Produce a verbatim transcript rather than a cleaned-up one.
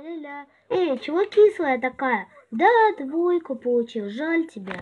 Ля-ля-ля. Эй, чего кислая такая? Да, двойку получил, жаль тебя.